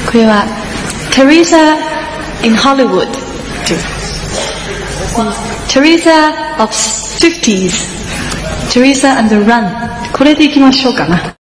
これは Teresa in Hollywood Teresa of 50s Teresa and the Run これでいきましょうかな。